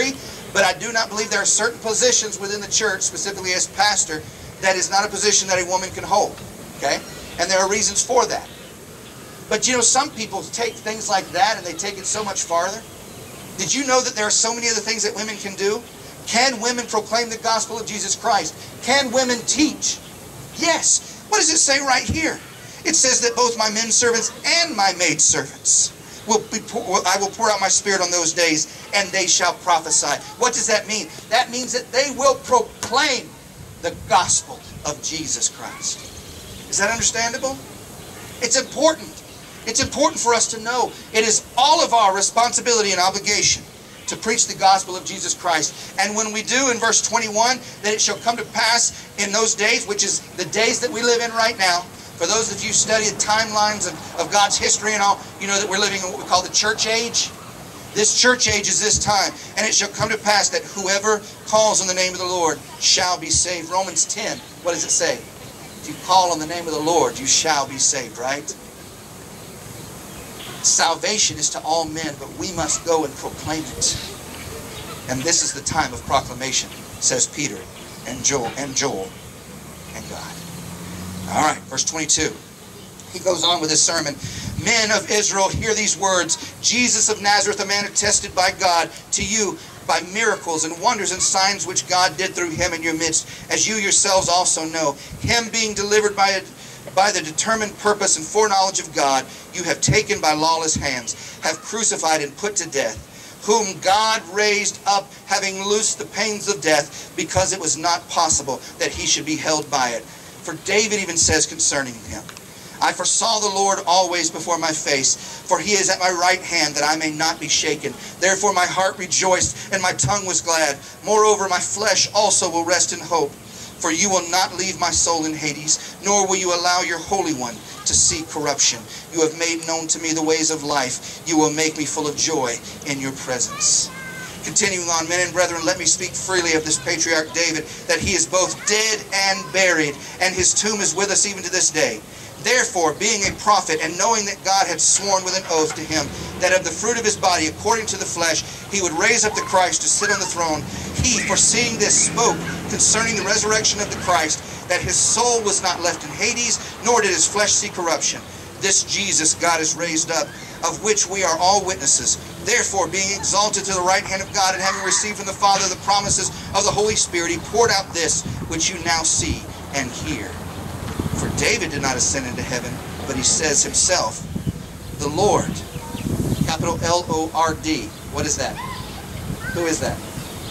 But I do not believe there are certain positions within the church, specifically as pastor, that is not a position that a woman can hold. Okay? And there are reasons for that. But you know, some people take things like that and they take it so much farther. Did you know that there are so many other things that women can do? Can women proclaim the gospel of Jesus Christ? Can women teach? Yes. What does it say right here? It says that both my men servants and my maid servants will be pour, I will pour out my spirit on those days, and they shall prophesy. What does that mean? That means that they will proclaim the gospel of Jesus Christ. Is that understandable? It's important. It's important for us to know it is all of our responsibility and obligation to preach the gospel of Jesus Christ. And when we do, in verse twenty-one, that it shall come to pass in those days, which is the days that we live in right now. For those of you who study the timelines of, of God's history and all, you know that we're living in what we call the church age. This church age is this time. And it shall come to pass that whoever calls on the name of the Lord shall be saved. Romans ten, what does it say? If you call on the name of the Lord, you shall be saved, right? Salvation is to all men, but we must go and proclaim it. And this is the time of proclamation, says Peter and Joel and Joel and God. All right, verse twenty-two. He goes on with his sermon. Men of Israel, hear these words. Jesus of Nazareth, a man attested by God to you by miracles and wonders and signs which God did through him in your midst, as you yourselves also know. Him being delivered by a By the determined purpose and foreknowledge of God, you have taken by lawless hands, have crucified and put to death, whom God raised up, having loosed the pains of death, because it was not possible that he should be held by it. For David even says concerning him, I foresaw the Lord always before my face, for he is at my right hand, that I may not be shaken. Therefore my heart rejoiced, and my tongue was glad. Moreover, my flesh also will rest in hope. For you will not leave my soul in Hades, nor will you allow your Holy One to see corruption. You have made known to me the ways of life. You will make me full of joy in your presence. Continuing on, men and brethren, let me speak freely of this patriarch David, that he is both dead and buried, and his tomb is with us even to this day. Therefore, being a prophet, and knowing that God had sworn with an oath to him, that of the fruit of his body, according to the flesh, he would raise up the Christ to sit on the throne, he, foreseeing this, spoke concerning the resurrection of the Christ, that his soul was not left in Hades, nor did his flesh see corruption. This Jesus God has raised up, of which we are all witnesses. Therefore, being exalted to the right hand of God, and having received from the Father the promises of the Holy Spirit, he poured out this which you now see and hear. For David did not ascend into heaven, but he says himself, the Lord, capital L O R D. What is that? Who is that?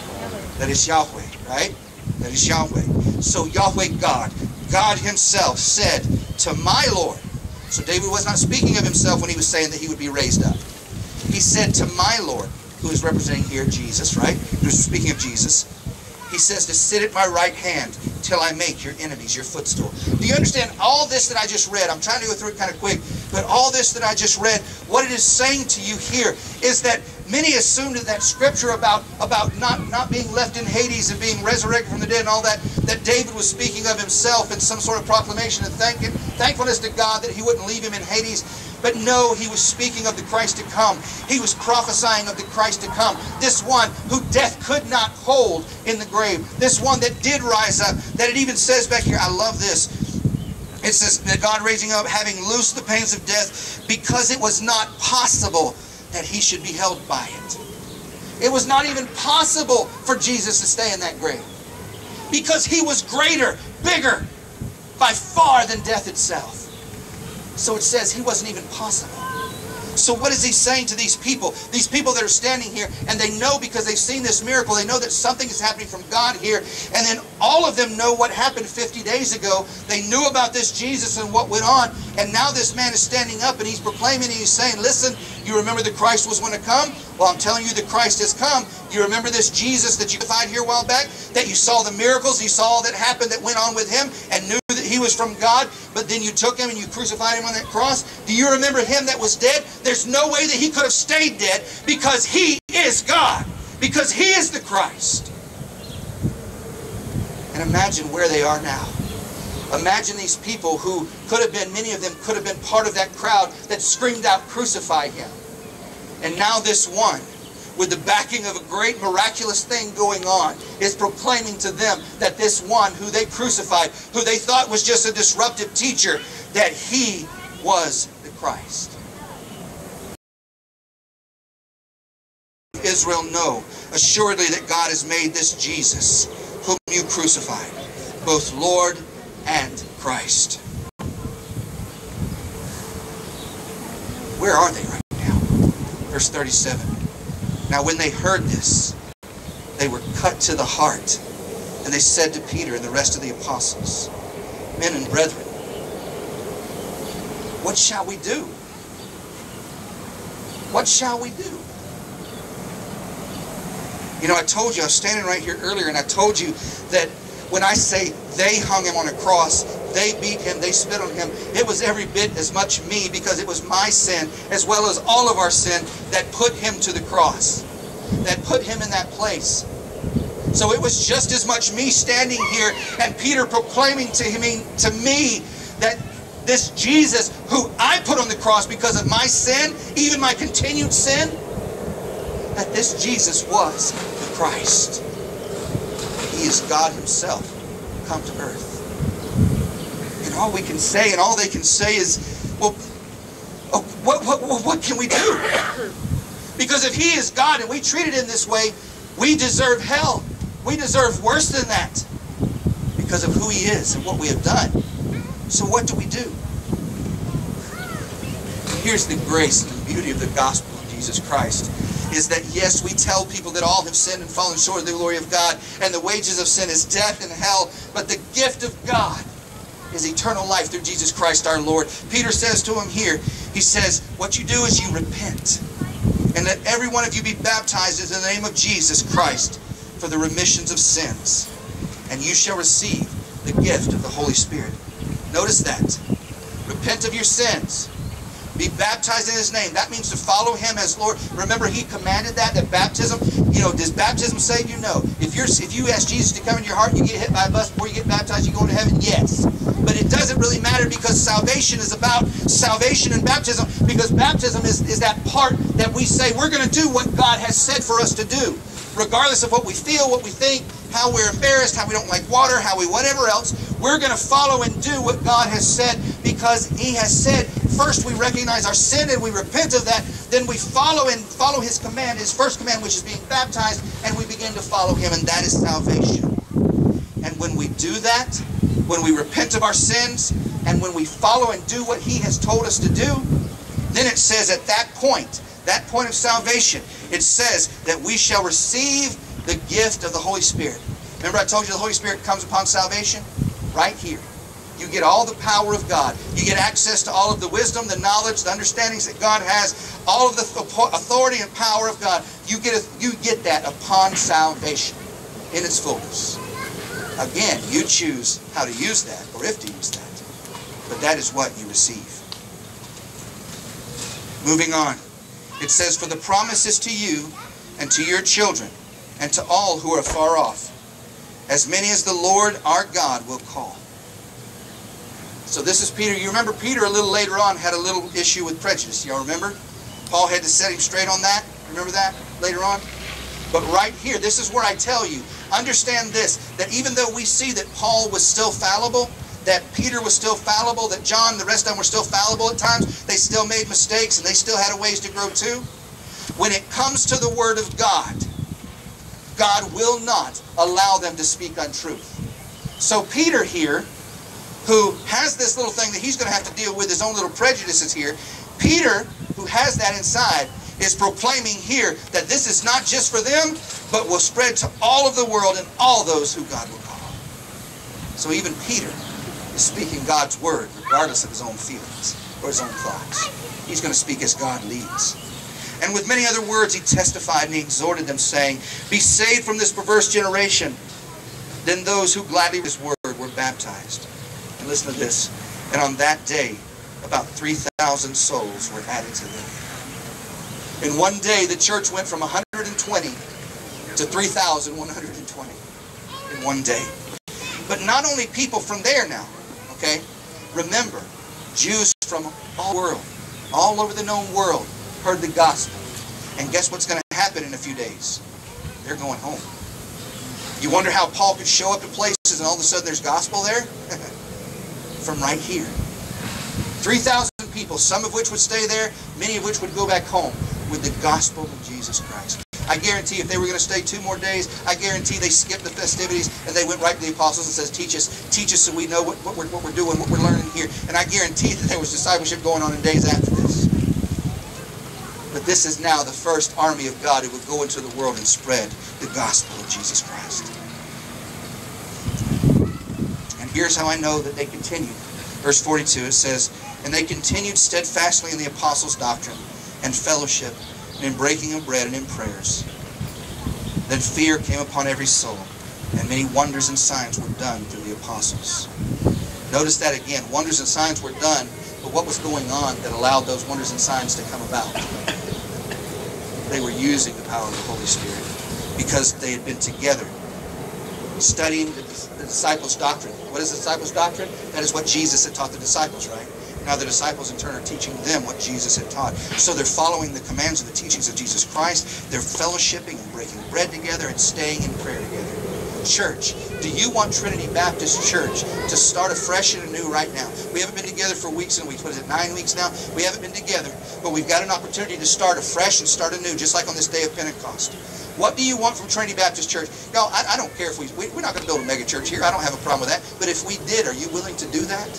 That is Yahweh, right? That is Yahweh. So Yahweh God, God himself said to my Lord. So David was not speaking of himself when he was saying that he would be raised up. He said to my Lord, who is representing here Jesus, right? He was speaking of Jesus. He says to sit at my right hand till I make your enemies your footstool. Do you understand all this that I just read? I'm trying to go through it kind of quick, but all this that I just read, what it is saying to you here is that many assumed that that scripture about, about not, not being left in Hades and being resurrected from the dead and all that, that David was speaking of himself in some sort of proclamation and thanking, thankfulness to God that he wouldn't leave him in Hades. But no, he was speaking of the Christ to come. He was prophesying of the Christ to come. This one who death could not hold in the grave. This one that did rise up. That it even says back here, I love this. It says that God raising up, having loosed the pains of death, because it was not possible that he should be held by it. It was not even possible for Jesus to stay in that grave. Because he was greater, bigger, by far than death itself. So it says he wasn't even possible. So what is he saying to these people? These people that are standing here, and they know because they've seen this miracle, they know that something is happening from God here, and then all of them know what happened fifty days ago. They knew about this Jesus and what went on, and now this man is standing up and he's proclaiming and he's saying, listen, you remember the Christ was going to come? Well, I'm telling you the Christ has come. You remember this Jesus that you crucified here a while back? That you saw the miracles, you saw all that happened that went on with him and knew that he was from God, but then you took him and you crucified him on that cross? Do you remember him that was dead? There's no way that he could have stayed dead because he is God. Because he is the Christ. And imagine where they are now. Imagine these people who could have been, many of them could have been part of that crowd that screamed out, crucify him. And now this one with the backing of a great miraculous thing going on, is proclaiming to them that this one who they crucified, who they thought was just a disruptive teacher, that he was the Christ. Israel know assuredly that God has made this Jesus, whom you crucified, both Lord and Christ. Where are they right now? Verse thirty-seven. Now when they heard this, they were cut to the heart, and they said to Peter and the rest of the apostles, Men and brethren, what shall we do? What shall we do? You know, I told you, I was standing right here earlier, and I told you that when I say they hung him on a cross, they beat him, they spit on him, it was every bit as much me, because it was my sin, as well as all of our sin, that put him to the cross, that put him in that place. So it was just as much me standing here and Peter proclaiming to me, to me that this Jesus who I put on the cross because of my sin, even my continued sin, that this Jesus was the Christ. He is God himself come to earth. And all we can say, and all they can say is, well, oh, what, what, what, what can we do? Because if he is God and we treated him this way, we deserve hell. We deserve worse than that because of who he is and what we have done. So what do we do? Here's the grace and the beauty of the gospel of Jesus Christ, is that yes, we tell people that all have sinned and fallen short of the glory of God, and the wages of sin is death and hell, but the gift of God is eternal life through Jesus Christ our Lord. Peter says to him here, he says, what you do is you repent, and let every one of you be baptized in the name of Jesus Christ for the remissions of sins, and you shall receive the gift of the Holy Spirit. Notice that. Repent of your sins. Be baptized in his name. That means to follow him as Lord. Remember, he commanded that, that baptism, you know, does baptism save you? No. If you're if you ask Jesus to come into your heart and you get hit by a bus before you get baptized, you go into heaven? Yes. But it doesn't really matter, because salvation is about salvation and baptism, because baptism is, is that part that we say we're going to do what God has said for us to do. Regardless of what we feel, what we think, how we're embarrassed, how we don't like water, how we whatever else, we're going to follow and do what God has said, because he has said, first we recognize our sin and we repent of that, then we follow and follow his command, his first command, which is being baptized, and we begin to follow him, and that is salvation. And when we do that, when we repent of our sins, and when we follow and do what he has told us to do, then it says at that point, that point of salvation, it says that we shall receive the gift of the Holy Spirit. Remember I told you the Holy Spirit comes upon salvation? Right here. You get all the power of God. You get access to all of the wisdom, the knowledge, the understandings that God has, all of the authority and power of God. You get, a, you get that upon salvation in its fullness. Again, you choose how to use that, or if to use that. But that is what you receive. Moving on. It says, for the promise is to you and to your children and to all who are far off, as many as the Lord our God will call. So this is Peter. You remember Peter a little later on had a little issue with prejudice. Y'all remember? Paul had to set him straight on that. Remember that later on? But right here, this is where I tell you, understand this, that even though we see that Paul was still fallible, that Peter was still fallible, that John and the rest of them were still fallible at times, they still made mistakes and they still had a ways to grow too. When it comes to the Word of God, God will not allow them to speak untruth. So Peter here, who has this little thing that he's going to have to deal with, his own little prejudices here, Peter, who has that inside, is proclaiming here that this is not just for them, but will spread to all of the world and all those who God will call. So even Peter is speaking God's word regardless of his own feelings or his own thoughts. He's going to speak as God leads. And with many other words he testified and he exhorted them, saying, be saved from this perverse generation. Then those who gladly heard his word were baptized. And listen to this. And on that day, about three thousand souls were added to them. In one day, the church went from one hundred twenty to three thousand one hundred twenty in one day. But not only people from there now, okay? Remember, Jews from all the world, all over the known world, heard the gospel. And guess what's going to happen in a few days? They're going home. You wonder how Paul could show up at places and all of a sudden there's gospel there? From right here. three thousand people, some of which would stay there, many of which would go back home with the gospel of Jesus Christ. I guarantee if they were going to stay two more days, I guarantee they skipped the festivities and they went right to the apostles and says, teach us, teach us so we know what, what, we're, what we're doing, what we're learning here. And I guarantee that there was discipleship going on in days after this. But this is now the first army of God who would go into the world and spread the gospel of Jesus Christ. And here's how I know that they continued. Verse forty-two, it says, and they continued steadfastly in the apostles' doctrine and fellowship, and in breaking of bread and in prayers. Then fear came upon every soul, and many wonders and signs were done through the apostles. Notice that again, wonders and signs were done, but what was going on that allowed those wonders and signs to come about? They were using the power of the Holy Spirit because they had been together studying the, the disciples' doctrine. What is the disciples' doctrine? That is what Jesus had taught the disciples, right? Now the disciples in turn are teaching them what Jesus had taught. So they're following the commands of the teachings of Jesus Christ. They're fellowshipping and breaking bread together and staying in prayer together. Church, do you want Trinity Baptist Church to start afresh and anew right now? We haven't been together for weeks and weeks. What is it, nine weeks now? We haven't been together, but we've got an opportunity to start afresh and start anew, just like on this day of Pentecost. What do you want from Trinity Baptist Church? Y'all, I, I don't care if we, we, we're not going to build a mega church here. I don't have a problem with that. But if we did, are you willing to do that?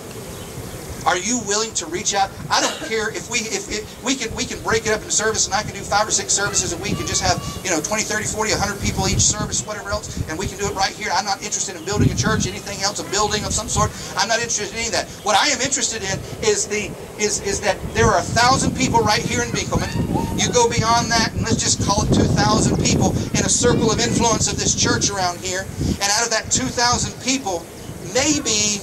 Are you willing to reach out? I don't care if we if, if we can we can break it up into service, and I can do five or six services a week and just have, you know, twenty, thirty, forty, a hundred people each service, whatever else, and we can do it right here. I'm not interested in building a church, anything else, a building of some sort. I'm not interested in any of that. What I am interested in is the is is that there are a thousand people right here in Binkelman. You go beyond that, and let's just call it two thousand people in a circle of influence of this church around here. And out of that two thousand people, maybe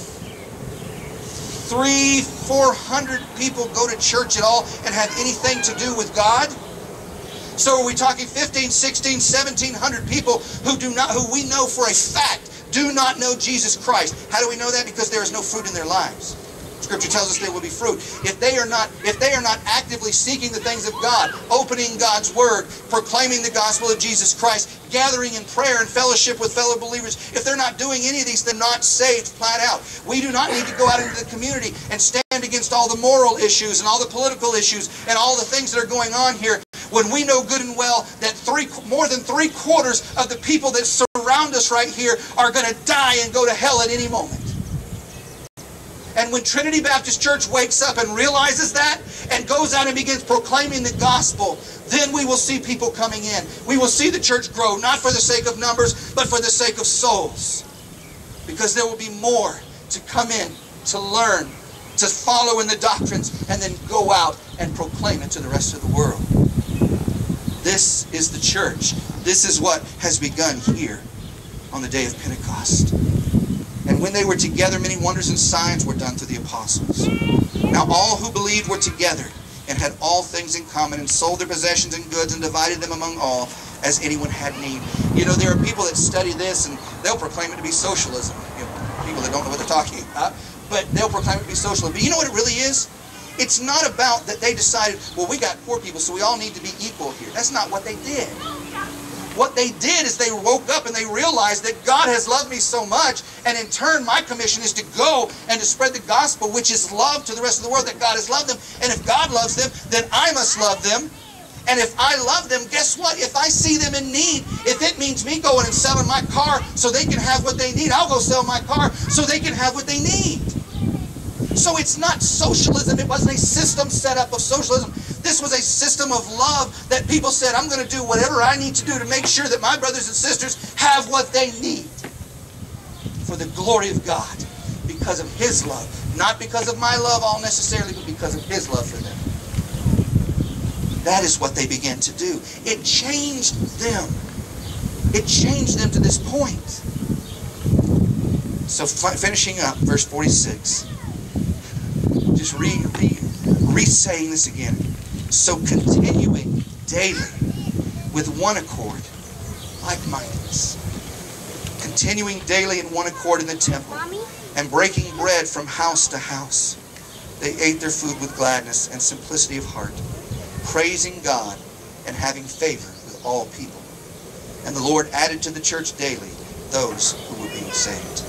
three, four hundred people go to church at all and have anything to do with God. So are we talking fifteen, sixteen, seventeen hundred people who do not, who we know for a fact do not know Jesus Christ? How do we know that? Because there is no fruit in their lives. Scripture tells us there will be fruit. If they are not, if they are not actively seeking the things of God, opening God's Word, proclaiming the gospel of Jesus Christ, gathering in prayer and fellowship with fellow believers, if they're not doing any of these, they're not saved flat out. We do not need to go out into the community and stand against all the moral issues and all the political issues and all the things that are going on here, when we know good and well that three, more than three quarters of the people that surround us right here are going to die and go to hell at any moment. And when Trinity Baptist Church wakes up and realizes that and goes out and begins proclaiming the gospel, then we will see people coming in. We will see the church grow, not for the sake of numbers, but for the sake of souls. Because there will be more to come in, to learn, to follow in the doctrines, and then go out and proclaim it to the rest of the world. This is the church. This is what has begun here on the day of Pentecost. And when they were together, many wonders and signs were done through the apostles. Now all who believed were together and had all things in common, and sold their possessions and goods and divided them among all as anyone had need. You know, there are people that study this and they'll proclaim it to be socialism. You know, people that don't know what they're talking about. But they'll proclaim it to be socialism. But you know what it really is? It's not about that they decided, well, we got poor people, so we all need to be equal here. That's not what they did. What they did is they woke up and they realized that God has loved me so much, and in turn my commission is to go and to spread the gospel, which is love to the rest of the world, that God has loved them. And if God loves them, then I must love them. And if I love them, guess what? If I see them in need, if it means me going and selling my car so they can have what they need, I'll go sell my car so they can have what they need. So it's not socialism. It wasn't a system set up of socialism. This was a system of love that people said, I'm going to do whatever I need to do to make sure that my brothers and sisters have what they need for the glory of God, because of His love. Not because of my love all necessarily, but because of His love for them. That is what they began to do. It changed them. It changed them to this point. So finishing up, verse forty-six. Just re, re, re-saying this again. So continuing daily with one accord, like-mindedness. Continuing daily in one accord in the temple, and breaking bread from house to house. They ate their food with gladness and simplicity of heart, praising God and having favor with all people. And the Lord added to the church daily those who were being saved.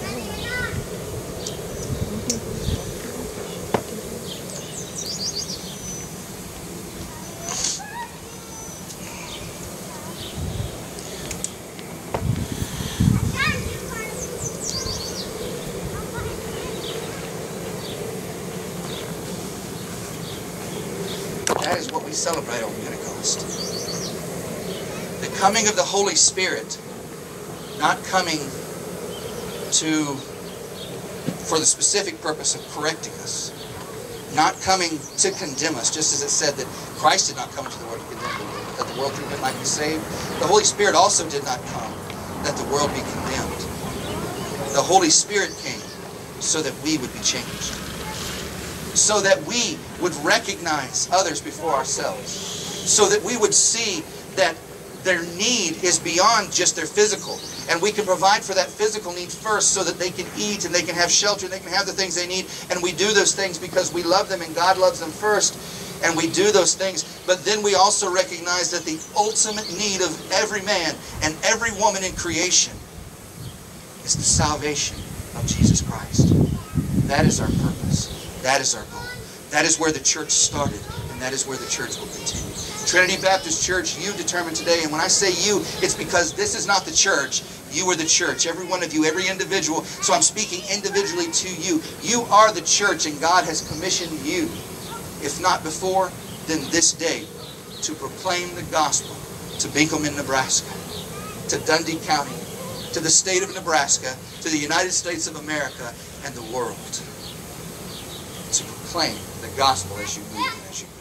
That is what we celebrate on Pentecost. The coming of the Holy Spirit, not coming to for the specific purpose of correcting us, not coming to condemn us, just as it said that Christ did not come into the world to condemn the world, that the world through him might be saved. The Holy Spirit also did not come that the world be condemned. The Holy Spirit came so that we would be changed, so that we would recognize others before ourselves, so that we would see that their need is beyond just their physical, and we can provide for that physical need first so that they can eat and they can have shelter and they can have the things they need. And we do those things because we love them and God loves them first, and we do those things. But then we also recognize that the ultimate need of every man and every woman in creation is the salvation of Jesus Christ. That is our purpose. That is our goal. That is where the church started, and that is where the church will continue. Trinity Baptist Church, you determine today, and when I say you, it's because this is not the church. You are the church. Every one of you, every individual. So I'm speaking individually to you. You are the church, and God has commissioned you, if not before, then this day, to proclaim the gospel to Binkelman, Nebraska, to Dundee County, to the state of Nebraska, to the United States of America, and the world. To proclaim the gospel as you move and as you go.